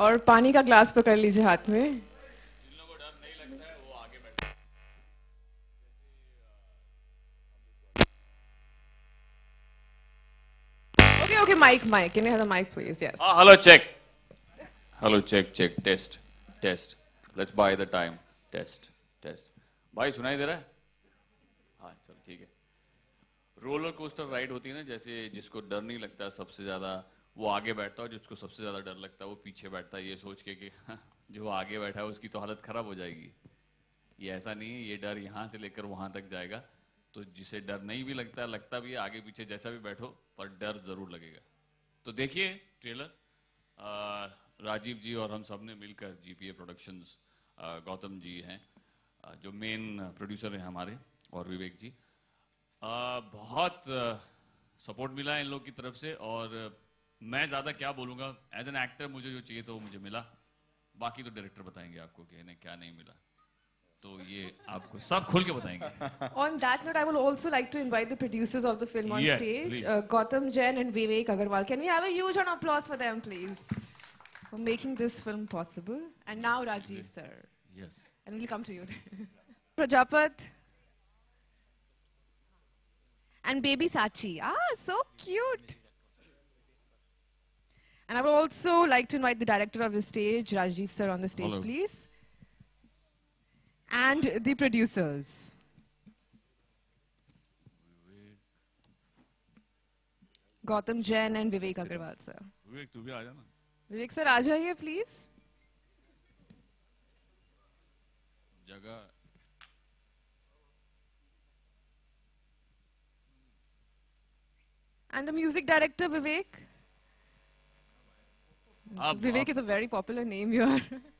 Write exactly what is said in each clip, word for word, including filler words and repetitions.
और पानी का ग्लास पकड़ लीजिए हाथ में. जिन लोगों को डर नहीं लगता है वो आगे बैठे. Okay, okay, mic, mic. Can you have the mic, please? Yes. Ah, hello, check. Hello, check, check, test, test. Let's buy the time. Test, test. भाई सुनाई दे रहा है? हाँ, चल ठीक है. रोलर कोस्टर राइड होती है ना, जैसे जिसको डर नहीं लगता सबसे ज्यादा वो आगे बैठता है, जिसको सबसे ज्यादा डर लगता है वो पीछे बैठता है, ये सोच के कि जो आगे बैठा है उसकी तो हालत खराब हो जाएगी. ये ऐसा नहीं है, ये डर यहाँ से लेकर वहां तक जाएगा. तो जिसे डर नहीं भी लगता, लगता भी है, आगे पीछे जैसा भी बैठो पर डर जरूर लगेगा. तो देखिए ट्रेलर. राजीव जी और हम सब ने मिलकर जीपीए प्रोडक्शंस, गौतम जी हैं जो मेन प्रोड्यूसर हैं हमारे, और विवेक जी. आ, बहुत सपोर्ट मिला है इन लोग की तरफ से, और मैं ज़्यादा क्या बोलूँगा. एज एन एक्टर मुझे जो चाहिए था वो मुझे मिला. बाकी तो डायरेक्टर बताएंगे आपको कि इन्हें क्या नहीं मिला, तो ये आपको सब खुल के बताएंगे. On that note, I would also like to invite the producers of the film on Yes, stage, please. uh, Gautam Jain and Vivek Agarwal. Can we have a huge round of applause for them, please, for making this film possible? And now Rajiv sir. Yes. And we'll come to you. Prajapat. And baby Sachi. Ah, so cute. And I would also like to invite the director of the stage, Rajiv sir, on the stage, Hello. please. And the producers. Gautam Jain and Vivek Agarwal, sir. विवेक तू भी आ जाना. Vivek sir, aa jaiye, please. जगह. And the music director, Vivek. आप, Vivek आप, is a very popular name here.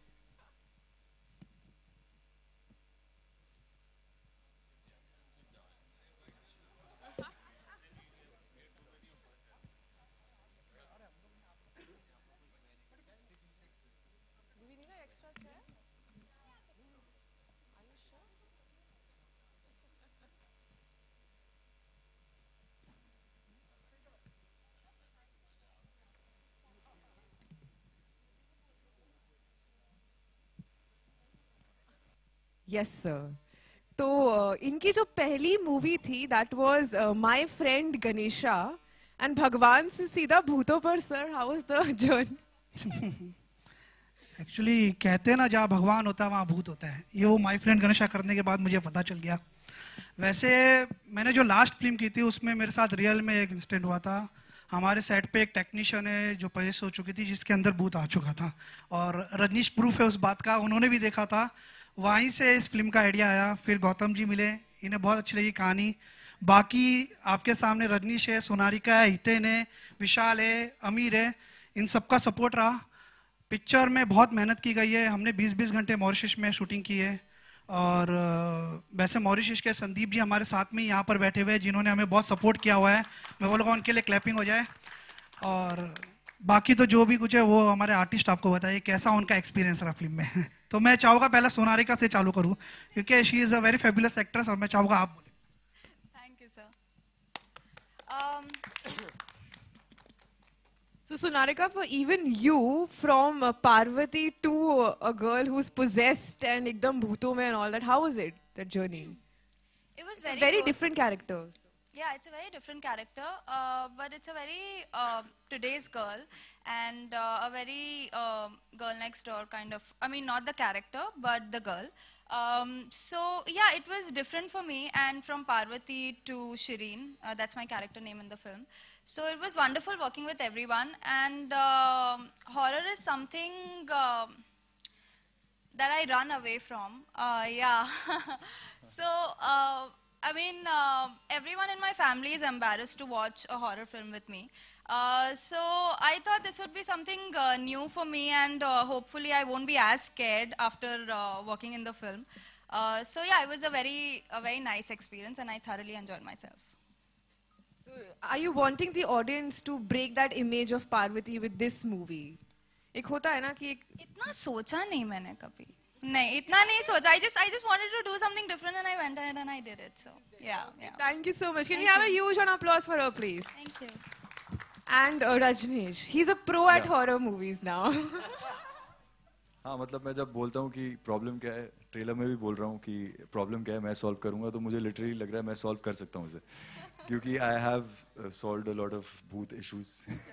Yes, sir. तो uh, इनकी जो पहली मूवी थी, that was uh, My Friend Ganesha, and भगवान से सीधा भूतों पर, sir, how was the journey? Actually कहते हैं ना, जहाँ भगवान होता है वहाँ भूत होता है. ये वो माय फ्रेंड गणेशा करने के बाद मुझे पता चल गया. वैसे मैंने जो लास्ट फिल्म की थी उसमें मेरे साथ रियल में एक इंसिडेंट हुआ था. हमारे सेट पे एक टेक्नीशियन है जो पजेस हो चुकी थी, जिसके अंदर भूत आ चुका था, और रजनीश प्रूफ है उस बात का, उन्होंने भी देखा था. वहीं से इस फिल्म का आइडिया आया. फिर गौतम जी मिले, इन्हें बहुत अच्छी लगी कहानी. बाकी आपके सामने रजनीश है, सोनारिका है, हितेन है, विशाल है, अमीर है, इन सबका सपोर्ट रहा. पिक्चर में बहुत मेहनत की गई है. हमने बीस बीस घंटे मॉरिशस में शूटिंग की है. और वैसे मॉरिशस के संदीप जी हमारे साथ में यहाँ पर बैठे हुए हैं, जिन्होंने हमें बहुत सपोर्ट किया हुआ है. मैं बोलूँगा उनके लिए क्लैपिंग हो जाए. और बाकी तो जो भी कुछ है वो हमारे आर्टिस्ट आपको बताइए कैसा उनका एक्सपीरियंस रहा फिल्म में. तो मैं चाहूँगा पहले सोनारिका से चालू करूँ, क्योंकि she is a very fabulous actress, और मैं चाहूँगा आप बोले. Thank you sir. Um, So Sonarika, for even you, from uh, Parvati to uh, a girl who's possessed and ekdam bhooton mein and all that, how was it, that journey? it was very Very good. different characters. Yeah, it's a very different character, uh, but it's a very uh, today's girl, and uh, a very uh, girl next door kind of. I mean, not the character, but the girl. Um, so yeah, it was different for me, and from Parvati to Shireen, uh, that's my character name in the film. So it was wonderful working with everyone, and um horror is something uh, that I run away from. Uh, yeah. so. Uh, I mean, uh, everyone in my family is embarrassed to watch a horror film with me. Uh, so I thought this would be something uh, new for me, and uh, hopefully I won't be as scared after uh, working in the film. Uh, so yeah, it was a very, a very nice experience, and I thoroughly enjoyed myself. So are you wanting the audience to break that image of Parvati with this movie? एक होता है ना कि एक इतना सोचा नहीं मैंने कभी. नहीं, इतना नहीं सोचा. I just, I just wanted to do something different, and I went ahead and I did it. So yeah, yeah. Thank you so much. Can Thank we have a you. huge round of applause for her, please? Thank you. And uh, Rajneesh, he's a pro at Yeah. horror movies now. हाँ मतलब मैं जब बोलता हूँ कि problem क्या है, trailer में भी बोल रहा हूँ कि प्रॉब्लम क्या है मैं सॉल्व करूँगा, तो मुझे लिटरली लग रहा है मैं सॉल्व कर सकता हूँ इसे, क्योंकि I have solved a lot of भूत इश्यूज.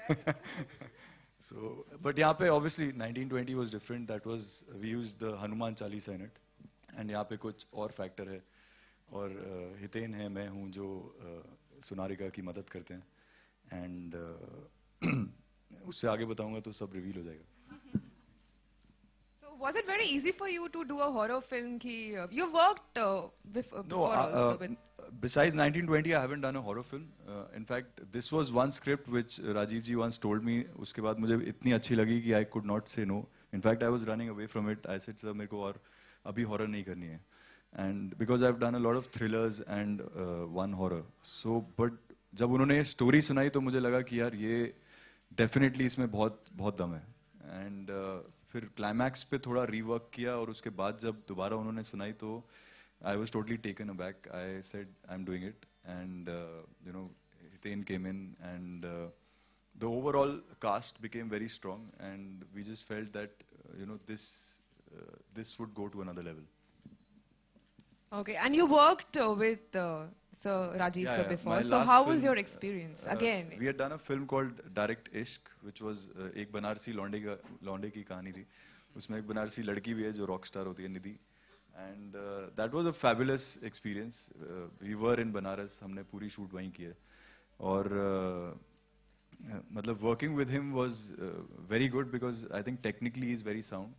सो बट यहाँ पे obviously nineteen twenty was different. That was we used the Hanuman Chalisa in it, and यहाँ पे कुछ और फैक्टर है, और uh, हितेन है, मैं हूँ, जो uh, सुनारिका की मदद करते हैं, एंड uh, उससे आगे बताऊंगा तो सब रिवील हो जाएगा. Was it very easy for you to do a horror film? Ki, uh, you worked uh, bef- uh, No, before uh, also uh, with... besides nineteen twenty, I haven't done a horror film. Uh, in fact, this was one script which Rajiv ji once told me. उसके बाद मुझे इतनी अच्छी लगी कि I could not say no. In fact, I was running away from it. I said, sir, मेरे को और अभी horror नहीं करनी है. And because I've done a lot of thrillers and uh, one horror. So, but जब उन्होंने story सुनाई तो मुझे लगा कि यार ये definitely इसमें बहुत बहुत दम है. And uh, फिर क्लाइमैक्स पे थोड़ा रीवर्क किया, और उसके बाद जब दोबारा उन्होंने सुनाई तो I was totally taken aback. I said I am doing it, and you know Hiten came in, and the overall cast became very strong, and we just felt that you know this this would go to another level. Okay, and you worked uh, with uh, Sir Rajiv Yeah, sir yeah. before. My So last how film, was your experience? Uh, Again, we had done a film called Direct Ishq, which was uh, एक बनारसी लौंडे का लौंडे की कहानी थी. उसमें एक बनारसी लड़की भी है जो रॉक स्टार होती है, Nidhi, and that was a fabulous experience. We were in Banaras, हमने पूरी शूट वहीं की है, और uh, मतलब working with him was very good because I think technically is very sound,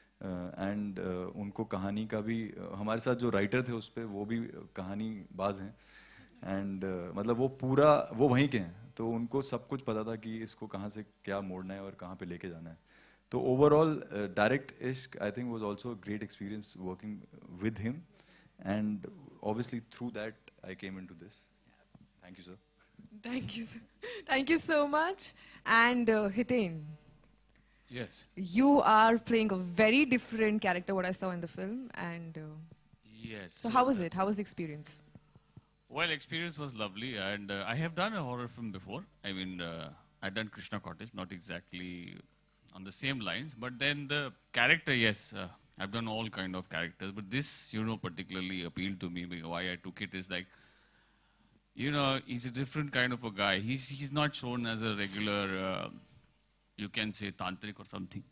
and उनको कहानी का भी uh, हमारे साथ जो राइटर थे उस पर वो भी कहानी बाज हैं, एंड uh, मतलब वो पूरा वो वहीं के हैं, तो उनको सब कुछ पता था कि इसको कहाँ से क्या मोड़ना है और कहाँ पे लेके जाना है. तो overall direct Ishq I think was also a great experience working with him, and obviously through that I came into this. Thank you sir. thank you, sir. Thank you so much. And uh, Hitain, Yes. you are playing a very different character what I saw in the film, and uh, Yes. so how was it? How was the experience? Well, experience was lovely, and uh, I have done a horror film before. I mean, uh, I've done Krishna Cottage, not exactly on the same lines, but then the character, yes, uh, I've done all kind of characters, but this, you know, particularly appealed to me. Because why I took it is like, you know, he's a different kind of a guy. He's he's not shown as a regular, uh, you can say, tantric or something.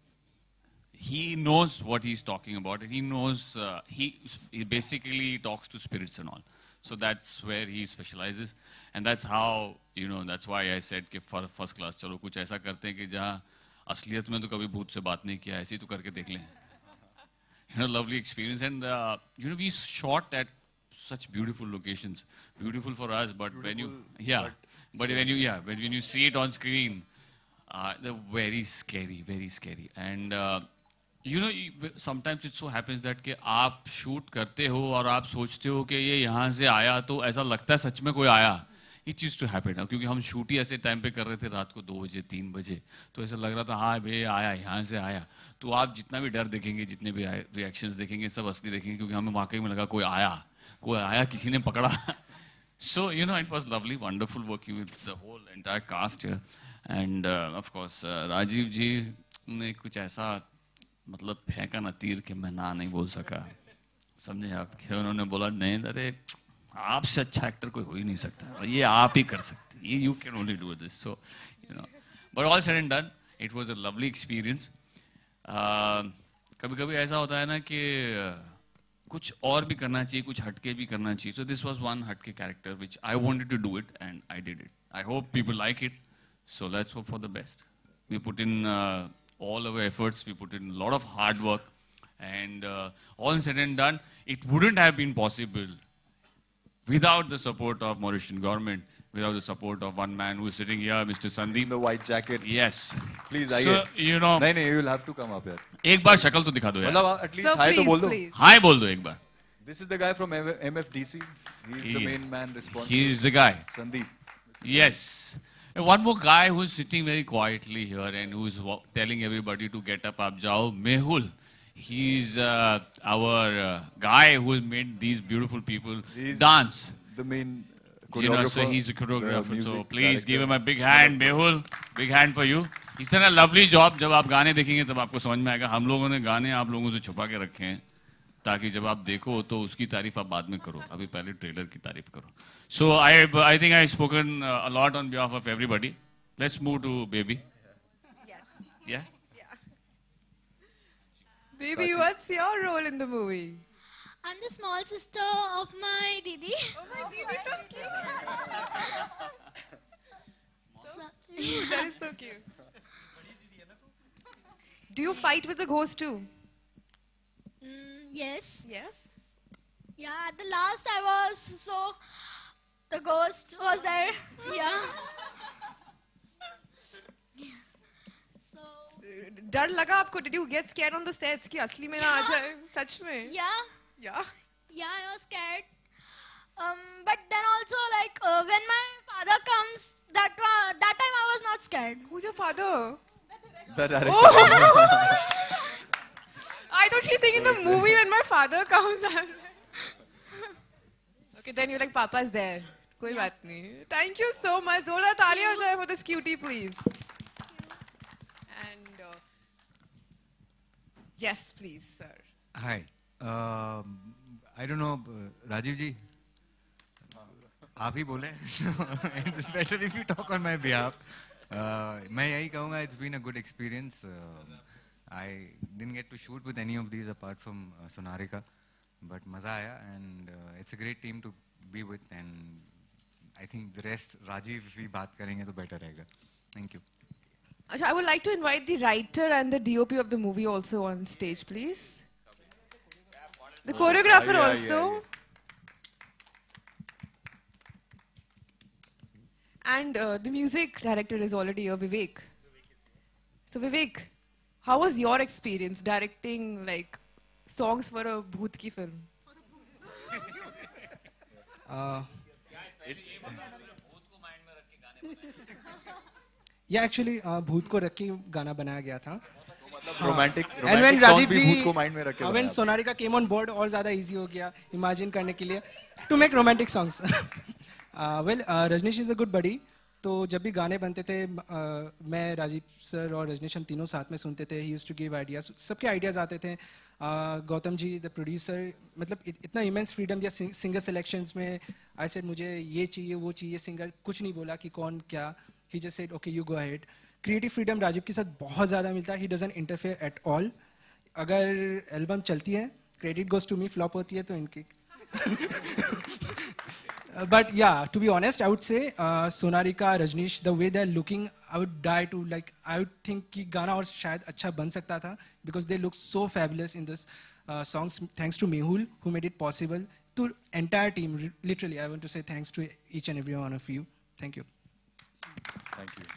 He knows what he's talking about. He knows, uh, he, he basically talks to spirits and all. So that's where he specializes. And that's how, you know, that's why I said कि for first class, चलो कुछ ऐसा करते हैं कि जहाँ असलियत में तो कभी भूत से बात नहीं किया, ऐसे ही तो करके देख लें. You know, lovely experience. And, uh, you know, we shot at such beautiful locations. Beautiful for us, but when you, yeah, but but when you, yeah, when, when you see it on screen, uh, they're very scary, very scary. And, uh, you know, sometimes it so happens that कि आप shoot करते हो और आप सोचते हो कि ये यहाँ से आया तो ऐसा लगता है सच में कोई आया. It used to happen now, क्योंकि हम शूट ही ऐसे टाइम पे कर रहे थे रात को दो बजे तीन बजे, तो ऐसा लग रहा था हाँ भे आया यहाँ से आया. तो आप जितना भी डर देखेंगे, जितने भी रिएक्शंस देखेंगे, सब असली देखेंगे, क्योंकि हमें वाकई में लगा कोई आया, कोई आया, किसी ने पकड़ा. So you know, it was lovely, wonderful working with the whole entire cast here, and uh, of course uh, Rajiv जी ने कुछ ऐसा मतलब फेंका ना तीर कि मैं ना नहीं बोल सका, समझे आप. कि उन्होंने बोला नहीं, अरे आपसे अच्छा एक्टर कोई हो ही नहीं सकता, ये आप ही कर सकते, ये you can only do this. So you know, but all said and done, it was a lovely experience. कभी कभी ऐसा होता है ना कि कुछ और भी करना चाहिए, कुछ हटके भी करना चाहिए. सो दिस वाज वन हटके character which I wanted to do it, and I did it. I hope people like it. So let's hope for the best. We put in all our efforts, we put in a lot of hard work, and uh, all said and done, it wouldn't have been possible without the support of Mauritian government, without the support of one man who is sitting here, Mister Sandeep. The white jacket. Yes. Please, so, आइए. you know, नहीं नहीं, you will have to come up here. एक बार शक्ल तो दिखा दो यार. मतलब at least So hi तो please, बोल दो. please. हाय बोल दो एक बार. This is the guy from M F D C. He is the He- main man responsible. He is the guy. Sandeep. Yes. And one more guy who is sitting very quietly here and who is wa- telling everybody to get up, up jao, Mehul. He's uh, our uh, guy who has made these beautiful people He's dance. The main uh, You know, choreographer. so he's a choreographer. the So music please give him director. a big hand, Mehul. Big hand for you. इस तरह lovely job. जब आप गाने देखेंगे तब आपको समझ में आएगा. हम लोगों ने गाने आप लोगों से छुपा के रखे हैं ताकि जब आप देखो तो उसकी तारीफ आप बाद में करो. अभी पहले ट्रेलर की तारीफ करो. So I I think I spoken a lot on behalf of everybody. Let's move to baby. या Baby, what's your role in the movie? I'm the small sister of my Didi. Oh my Didi, so cute. So cute. That is so cute. Do you fight with the ghost too? Mm, yes. Yes. Yeah, at the last I was so. The ghost was there. Yeah. So. डर लगा आपको? Did you get scared on the sets कि असली में ना आ जाए? सच में? Yeah. Yeah. Yeah, I was scared. Um, but then also like uh, when my father comes, that uh, that time I was not scared. Who's your father? The director. Oh! I thought she's saying in the movie when my father comes. Okay, then you're like, Papa's there. कोई बात नहीं. Thank you so much. जोरदार तालियां हो जाए for this cutie, please. And uh, yes, please, sir. Hi. Um, I don't know, uh, Rajiv ji. आप ही बोले. It's better if you talk on my behalf. Uh, मैं यही कहूँगा. It's been a good experience. Uh, I didn't get to shoot with any of these apart from uh, Sonarika, but मजा आया and uh, it's a great team to be with and I think the rest Rajiv if we बात करेंगे तो better रहेगा. Thank you. Achha, I would like to invite the writer and the D O P of the movie also on stage, please. The choreographer yeah, also. yeah, And uh, the music director is already here, Vivek. So Vivek, how was your experience directing like songs for a Bhoot ki film? Uh, yeah, actually, uh, भूत को रख के गाना बनाया गया था. Romantic And when romantic song Rajiv भी ji, भूत को माइंड में रख के uh, when बनाया. Sonarika came on board, और ज़्यादा easy हो गया imagine करने के लिए to make romantic songs. uh, well, uh, Rajnish is a good buddy. तो जब भी गाने बनते थे uh, मैं राजीव सर और रजनीश हम तीनों साथ में सुनते थे. He used to give ideas. सबके ideas आते थे. uh, Gautam ji the producer मतलब इत, इतना इमेंस फ्रीडम दिया सिंगर सिलेक्शंस में. आई सेड मुझे ये चाहिए वो चाहिए. सिंगर कुछ नहीं बोला कि कौन क्या. He just said okay you go ahead. Creative freedom Rajiv के साथ बहुत ज़्यादा मिलता है. He doesn't interfere at all. अगर एल्बम चलती है credit goes to me. Flop होती है तो इनकी. But yeah, to be honest, I would say uh, Sonarika, Rajnish, the way they're looking, I would die to like. I would think कि गाना और शायद अच्छा बन सकता था because they look so fabulous in this uh, songs. Thanks to Mehul who made it possible. To entire team, literally, I want to say thanks to each and every one of you. Thank you. Thank you.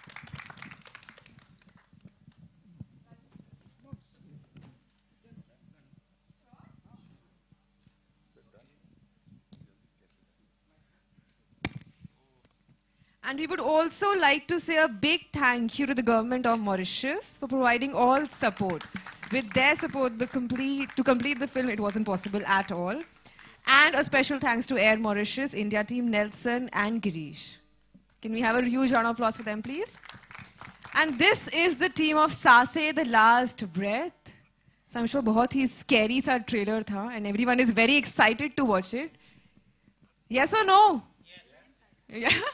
And we would also like to say a big thank you to the government of Mauritius for providing all support. With their support, the complete, to complete the film, it wasn't possible at all. And a special thanks to Air Mauritius, India team, Nelson and Girish. Can we have a huge round of applause for them, please? And this is the team of Saase, The Last Breath. So I'm sure बहुत ही scary सा trailer था, and everyone is very excited to watch it. Yes or no? Yes. Yeah.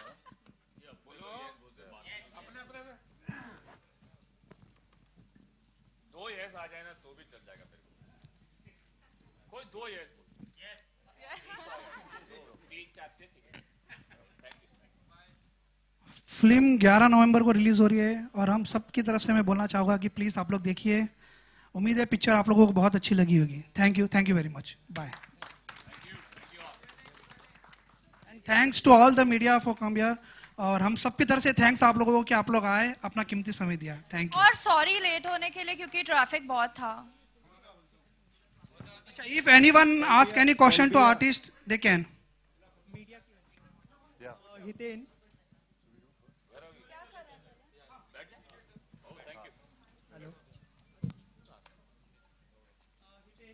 फिल्म ग्यारह नवंबर को release हो रही है और हम सब की तरफ से मैं बोलना चाहूँगा कि प्लीज़ आप लोग देखिए. उम्मीद है पिक्चर आप लोगों को बहुत अच्छी लगी होगी. Thank you thank you very much. Bye. And thanks to all the media for come here. और हम सब की तरफ से थैंक्स आप लोगों को कि आप लोग आए, अपना कीमती समय दिया. Thank you. और सॉरी लेट होने के लिए क्योंकि ट्रैफिक बहुत था. अच्छा, if anyone ask any question to artist they can. Hiten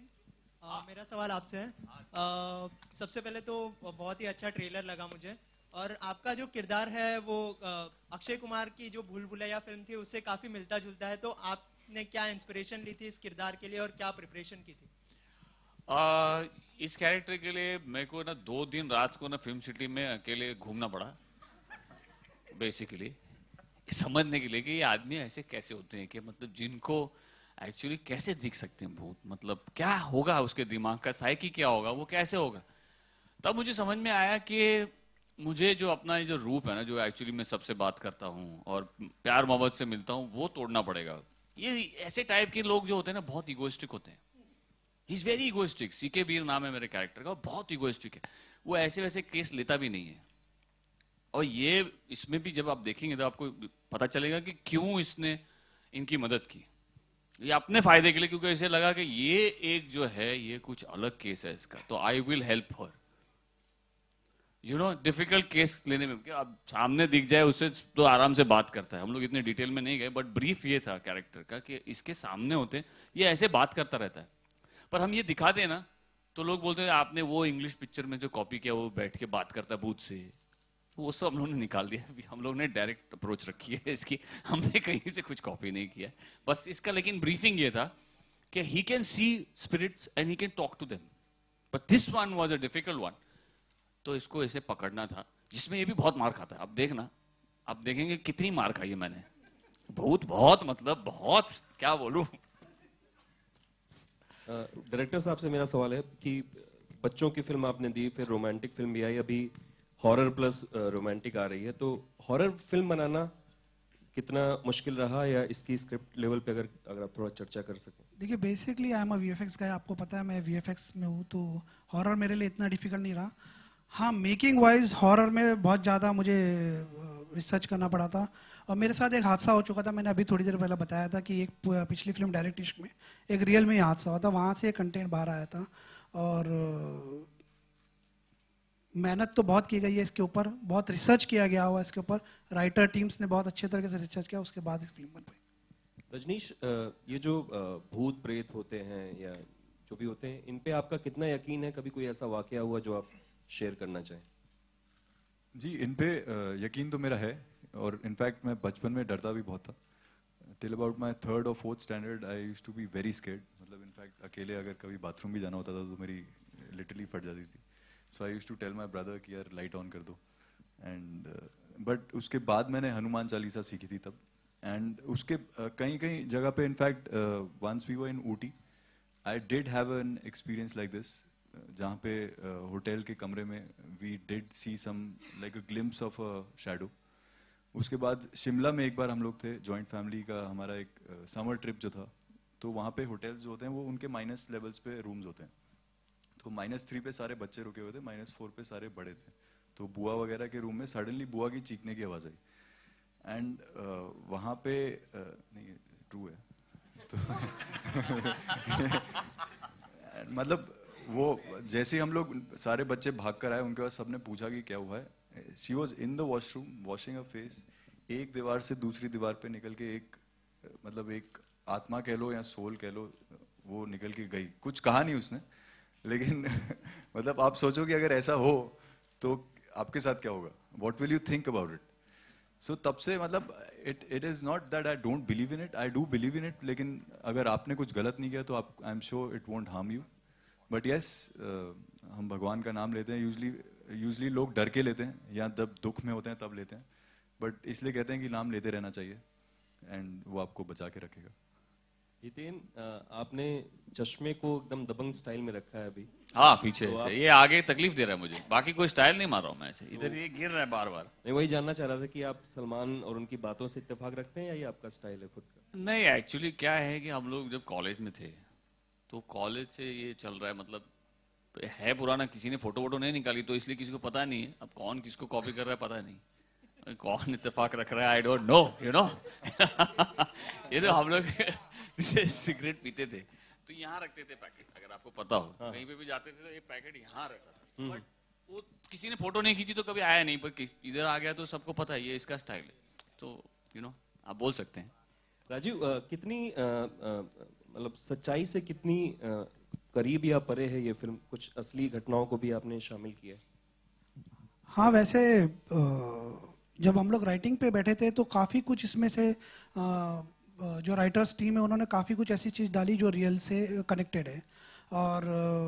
मेरा सवाल आपसे है. uh, सबसे पहले तो बहुत ही अच्छा ट्रेलर लगा मुझे और आपका जो किरदार है वो अक्षय कुमार की जो भूल भुलैया फिल्म थी उससे काफी मिलता जुलता है, तो आपने क्या इंस्पिरेशन ली थी इस किरदार के लिए और क्या प्रिपरेशन की थी? आ, इस कैरेक्टर के लिए मेरे को ना दो दिन रात को ना फिल्म सिटी में अकेले घूमना पड़ा, बेसिकली समझने के लिए कि ये आदमी ऐसे कैसे होते हैं, कि मतलब जिनको एक्चुअली कैसे दिख सकते हैं भूत, मतलब क्या होगा उसके दिमाग का साइकी क्या होगा, वो कैसे होगा। तब मुझे समझ में आया कि मुझे जो अपना ये जो रूप है ना, जो एक्चुअली मैं सबसे बात करता हूँ और प्यार मोहब्बत से मिलता हूँ, वो तोड़ना पड़ेगा। ये ऐसे टाइप के लोग जो होते हैं ना बहुत इगोइस्टिक होते हैं। He is very egoistic. CK Bir नाम है मेरे कैरेक्टर का, बहुत इगोइस्टिक है। वो ऐसे वैसे केस लेता भी नहीं है। और ये इसमें भी जब आप देखेंगे तो आपको पता चलेगा कि क्यों इसने इनकी मदद की, ये अपने फायदे के लिए, क्योंकि इसे लगा कि ये एक जो है ये कुछ अलग केस है इसका, तो I will help her. You know difficult case लेने में अब सामने दिख जाए उससे तो आराम से बात करता है। हम लोग इतने डिटेल में नहीं गए, बट ब्रीफ ये था कैरेक्टर का कि इसके सामने होते ये ऐसे बात करता रहता है। पर हम ये दिखा दें ना तो लोग बोलते हैं आपने वो इंग्लिश पिक्चर में जो कॉपी किया वो बैठ के बात करता है भूत से, वो सब हम लोग ने निकाल दिया। अभी हम लोग ने डायरेक्ट अप्रोच रखी है इसकी, हमने कहीं से कुछ कॉपी नहीं किया बस इसका। लेकिन ब्रीफिंग ये था कि he can see spirits and he can talk to them, but this one was a difficult one. तो इसको ऐसे पकड़ना था, जिसमें ये भी बहुत मार खाता है। अब देखना, आप देखेंगे कितनी मार खाई है मैंने, बहुत बहुत मतलब बहुत, क्या बोलूं। डायरेक्टर साहब से मेरा सवाल है कि बच्चों की फिल्म आपने दी, फिर रोमांटिक फिल्म भी आई, अभी हॉरर प्लस रोमांटिक आ रही है, तो हॉरर फिल्म बनाना कितना मुश्किल रहा, या इसकी स्क्रिप्ट लेवल पे अगर अगर आप थोड़ा चर्चा कर सकें। देखिए basically I am a VFX guy, आपको पता है मैं वीएफएक्स में हूँ, तो हॉरर मेरे लिए इतना डिफिकल्ट नहीं रहा। हाँ, मेकिंग वाइज हॉरर में बहुत ज़्यादा मुझे रिसर्च करना पड़ा था। और मेरे साथ एक हादसा हो चुका था, मैंने अभी थोड़ी देर पहले बताया था कि एक पिछली फिल्म डायरेक्ट इश्क में एक रियल में ही हादसा हुआ था, वहाँ से कंटेंट बाहर आया था। और मेहनत तो बहुत की गई है इसके ऊपर, बहुत रिसर्च किया गया हुआ इसके ऊपर, राइटर टीम्स ने बहुत अच्छे तरीके से रिसर्च किया, उसके बाद इस फिल्म बन पाई। रजनीश, ये जो भूत प्रेत होते हैं या जो भी होते हैं, इन पे आपका कितना यकीन है? कभी कोई ऐसा वाकया हुआ जो आप शेयर करना चाहें? जी, इन पे यकीन तो मेरा है, और इनफैक्ट मैं बचपन में डरता भी बहुत था। टिल अबाउट माई थर्ड और fourth standard I used to be very scared. मतलब इनफैक्ट अकेले अगर कभी बाथरूम भी जाना होता था तो मेरी लिटरली फट जाती थी। So I used to tell my brother कि यार लाइट ऑन कर दो। एंड बट उसके बाद मैंने हनुमान चालीसा सीखी थी तब। एंड उसके uh, कहीं कहीं जगह पे in fact once we were in Ooty, I did have an experience like this, जहाँ पे होटल uh, के कमरे में we did see some like a glimpse of a shadow. उसके बाद शिमला में एक बार हम लोग थे, जॉइंट फैमिली का हमारा एक समर uh, ट्रिप जो था, तो वहाँ पे होटल्स जो होते हैं वो उनके माइनस लेवल्स पे रूम्स होते हैं। तो माइनस थ्री पे सारे बच्चे रुके हुए थे, माइनस फोर पे सारे बड़े थे। तो बुआ वगैरह के रूम में सडनली बुआ की चीखने की आवाज़ आई। एंड uh, वहाँ पे uh, नहीं ट्रू है तो मतलब वो जैसे हम लोग सारे बच्चे भाग कर आए, उनके बाद सबने पूछा कि क्या हुआ है। She was in the washroom washing a face. एक दीवार से दूसरी दीवार पे निकल के एक मतलब एक आत्मा कह लो या सोल कह लो, वो निकल के गई। कुछ कहा नहीं उसने, लेकिन मतलब आप सोचो कि अगर ऐसा हो तो आपके साथ क्या होगा, what will you think about it. So तब से मतलब it it is not that I don't believe in it, I do believe in it. लेकिन अगर आपने कुछ गलत नहीं किया तो आप, I am sure it won't harm you. But yes, हम भगवान का नाम लेते हैं, यूजली यूजली लोग डर के लेते हैं या जब दुख में होते हैं तब लेते हैं, बट इसलिए कहते हैं कि नाम लेते रहना चाहिए एंड वो आपको बचा के रखेगा। हितेन, आपने चश्मे को एकदम दबंग स्टाइल में रखा है अभी। हाँ, पीछे तो से आप... ये आगे तकलीफ दे रहा है मुझे, बाकी कोई स्टाइल नहीं मार रहा हूँ मैं ऐसे, इधर ये गिर रहा है बार बार। मैं वही जानना चाह रहा था कि आप सलमान और उनकी बातों से इत्तेफाक रखते हैं या ये आपका स्टाइल है खुद का? नहीं, एक्चुअली क्या है कि हम लोग जब कॉलेज में थे तो कॉलेज से ये चल रहा है, मतलब है पुराना, किसी ने फोटो वोटो नहीं निकाली तो इसलिए किसी को पता नहीं है। अब कौन किसको कॉपी कर रहा है पता नहीं, कौन इत्तेफाक रख रहा है I don't know, you know. ये तो हम लोग जैसे सिगरेट पीते थे तो यहाँ रखते थे पैकेट, अगर आपको पता हो। हाँ। कहीं पे भी जाते थे तो ये पैकेट यहाँ रहता था, बट वो किसी ने फोटो नहीं खींची तो कभी आया नहीं, पर इधर आ गया तो सबको पता है ये इसका स्टाइल है, तो यू नो आप बोल सकते हैं। राजीव, आ, कितनी मतलब सच्चाई से कितनी आ, करीब या परे है ये फिल्म? कुछ असली घटनाओं को भी आपने शामिल किया? हाँ वैसे अ, जब हम लोग राइटिंग पे बैठे थे तो काफ़ी कुछ इसमें से अ, अ, जो राइटर्स टीम है उन्होंने काफ़ी कुछ ऐसी चीज़ डाली जो रियल से कनेक्टेड है। और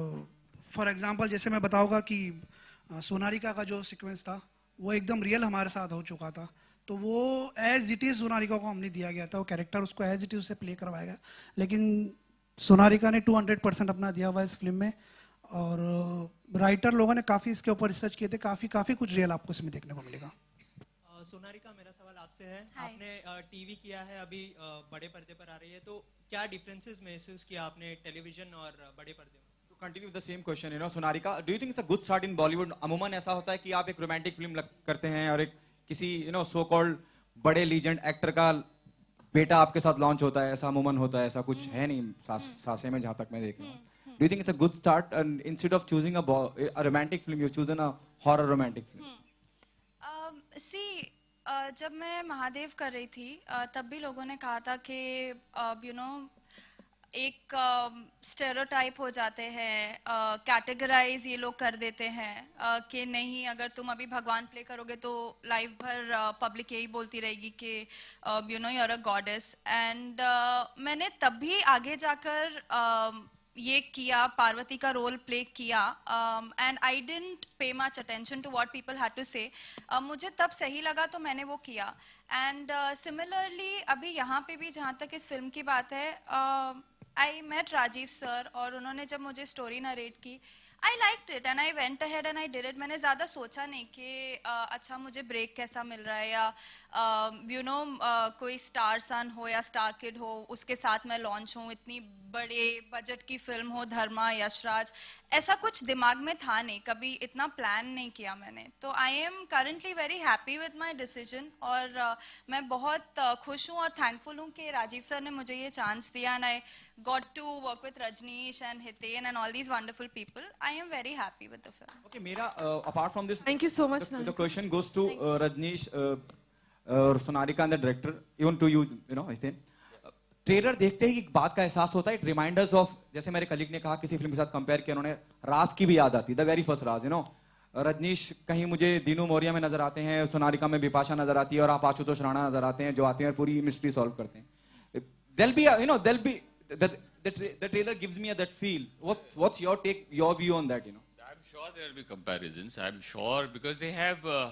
फॉर एग्जांपल जैसे मैं बताऊंगा कि अ, सोनारिका का जो सीक्वेंस था वो एकदम रियल हमारे साथ हो चुका था, तो वो एज इट इज़ सोनारिका को हमने दिया गया था, वो कैरेक्टर उसको एज इट इज़ उसे प्ले करवाया गया। लेकिन सोनारिका ने टू हंड्रेड परसेंट अपना दिया हुआ इस फिल्म में, और राइटर लोगों ने काफ़ी इसके ऊपर रिसर्च किए थे, काफ़ी काफ़ी कुछ रियल आपको इसमें देखने को मिलेगा। अ, सोनारिका, मेरा सवाल आपसे है, आपने टीवी किया है, अभी अ, बड़े पर्दे पर आ रही है, तो क्या डिफरेंसेस महसूस किया आपने टेलीविजन और बड़े पर्दे में? To continue with the same question, you know, Sonarika, do you think it's a good start in Bollywood? अमूमन ऐसा होता है कि आप एक रोमांटिक फिल्म करते हैं और एक किसी यू नो सो कॉल्ड बड़े लीजेंड एक्टर का बेटा आपके साथ लॉन्च होता है, ऐसा अमूमन होता है, ऐसा कुछ है नहीं सास, सासे में जहाँ तक मैं देख रहा हूँ। Do you think it's a good start and instead of choosing a, a romantic film, you've chosen a horror romantic film? um, see, uh, जब मैं महादेव कर रही थी uh, तब भी लोगों ने कहा था कि यू नो एक स्टेरियोटाइप हो जाते हैं, कैटेगराइज ये लोग कर देते हैं uh, कि नहीं, अगर तुम अभी भगवान प्ले करोगे तो लाइफ भर पब्लिक uh, यही बोलती रहेगी कि you know you are a goddess. And मैंने तब भी आगे जाकर uh, ये किया, पार्वती का रोल प्ले किया, and I didn't pay much attention to what people had to say. मुझे तब सही लगा तो मैंने वो किया। एंड सिमिलरली uh, अभी यहाँ पे भी जहाँ तक इस फिल्म की बात है, आई मेट राजीव सर, और उन्होंने जब मुझे स्टोरी नरेट की, I liked it and I went ahead and I did it. मैंने ज़्यादा सोचा नहीं कि uh, अच्छा मुझे ब्रेक कैसा मिल रहा है, या you uh, know you know, uh, कोई स्टार सन हो या स्टार किड हो उसके साथ मैं लॉन्च हूँ, इतनी बड़े बजट की फिल्म हो, धर्मा, यशराज, ऐसा कुछ दिमाग में था नहीं, कभी इतना प्लान नहीं किया मैंने। तो I am currently very happy with my decision, और uh, मैं बहुत uh, खुश हूँ और थैंकफुल हूँ कि राजीव सर ने मुझे ये चांस दिया, and I got to work with Rajneesh and Hiten and all these wonderful people. I am very happy with the film. Okay, Meera, uh, apart from this, thank you so much. The, the question goes to uh, Rajneesh, uh, uh, Sonarika and the director, even to you, you know, Hiten. Trailer देखते ही एक बात का एहसास होता है, reminders of, जैसे मेरे कलीग ने कहा किसी फिल्म के साथ कंपेयर किया उन्होंने, राज की भी याद आती है, the very first Raj, you know. Rajneesh कहीं मुझे दीनू मौर्य में नजर आते हैं, सोनारिका में बिपाशा नजर आती है, और आप आशुतोष राणा नजर आते हैं जो आते हैं और पूरी मिस्ट्री सॉल्व करते हैं। They'll be you know they'll be the the trailer gives me a, that feel. What what's your take, your view on that, you know? I'm sure there will be comparisons. I'm sure because they have uh,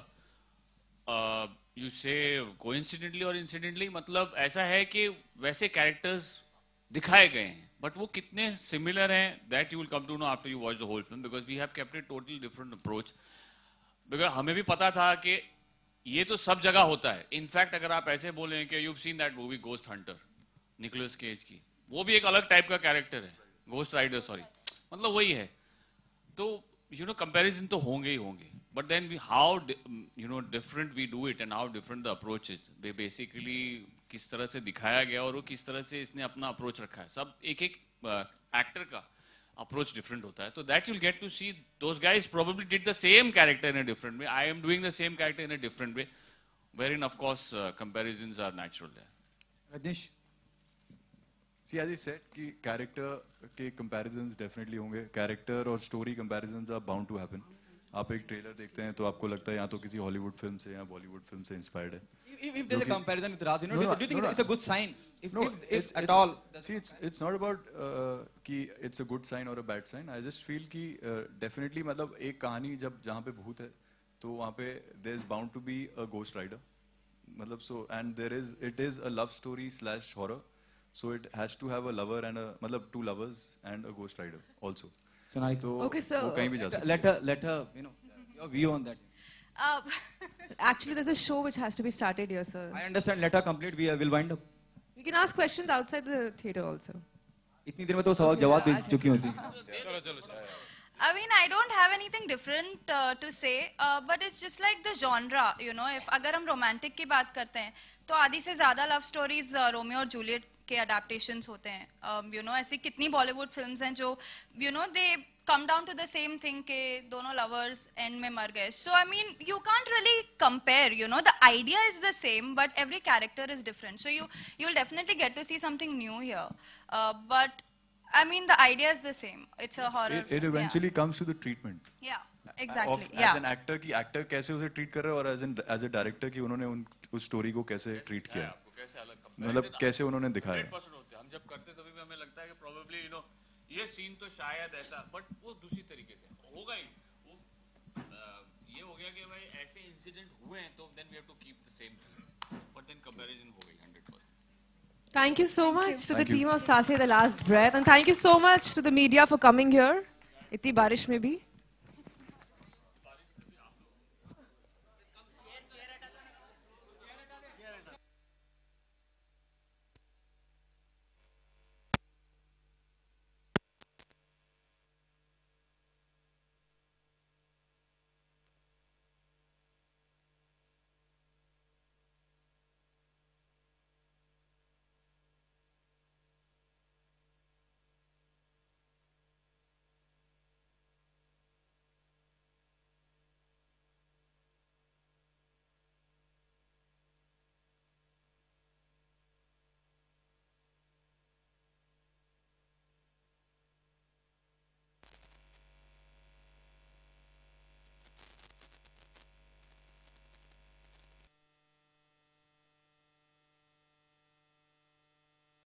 uh, you say coincidentally or incidentally, मतलब ऐसा है कि वैसे characters दिखाए गए हैं, but वो कितने similar हैं, that you will come to know after you watch the whole film, because we have kept a totally different approach. Because हमें भी पता था कि ये तो सब जगह होता है. In fact, अगर आप ऐसे बोलें कि you've seen that movie Ghost Hunter, Nicolas Cage की, वो भी एक अलग टाइप का कैरेक्टर है, घोस्ट राइडर, सॉरी, मतलब वही है। तो यू नो कंपैरिजन तो होंगे ही होंगे, but then we how you know different we do it and how different the approach is, basically किस तरह से दिखाया गया और वो किस तरह से इसने अपना अप्रोच रखा है। सब एक एक एक्टर का अप्रोच डिफरेंट होता है, तो that you'll get to see those guys probably did the same character in a different way, I am doing the same character in a different way, where in of course comparisons are natural there. Rajneesh, See, as I said, कि character के comparisons definitely होंगे, character और story comparisons are bound to happen. आप एक trailer देखते हैं तो आपको लगता है या तो किसी हॉलीवुड फिल्म से या बॉलीवुड फिल्म से इंस्पायर्ड है। If, if there's a comparison with Raj, you know, no, do you think no, it's a good sign? If, no, if, if it's, at it's, all. See, it's it's not about uh, कि it's a good sign or a bad sign. I just feel कि uh, definitely मतलब एक कहानी जब जहाँ पे भूत है तो वहाँ पे there is bound to be a ghost rider. मतलब so and there is it is a love story slash horror. So it has to have a lover and a, मतलब two lovers and a ghost rider also. So now, तो okay, so वो कहीं भी जा सकता है. Let her, let her, you know, your view on that. Uh, Actually, there's a show which has to be started here, sir. I understand. Let her complete. We will wind up. We can ask questions outside the theater also. इतनी देर में तो सवाल जवाब दे चुकी होती। चलो चलो चलो। I mean, I don't have anything different uh, to say, uh, but it's just like the genre, you know. If अगर हम romantic की बात करते हैं, तो आधी से ज़्यादा love stories रोमियो और जूलियट के adaptations होते हैं, um, you know. ऐसी कितनी Bollywood films हैं जो, you know, they come down to the same thing कि दोनों lovers end में मर गए. So I mean, you can't really compare, you know. The idea is the same, but every character is different. So you you'll definitely get to see something new here, uh, but I mean, the idea is the same. It's a horror. It, it eventually yeah. comes to the treatment. Yeah. Exactly, as yeah. An actor की actor कैसे उसे ट्रीट कर रहे हैं और as an as a director की उन्होंने उन उस स्टोरी को कैसे ट्रीट किया है, मतलब कैसे उन्होंने दिखाया है। हम जब करते तभी भी हमें लगता है कि प्रोबेबली यू नो ये सीन तो शायद ऐसा, बट वो दूसरी तरीके से होगा ही। वो ये हो गया कि भाई ऐसे इंसिडेंट हुए हैं तो then we have to keep the same thing, but then comparison हो गई hundred percent. Thank you so much to the Thank you. team of Saase The Last Breath, and thank you so much to the media for coming here. इतनी बारिश में भी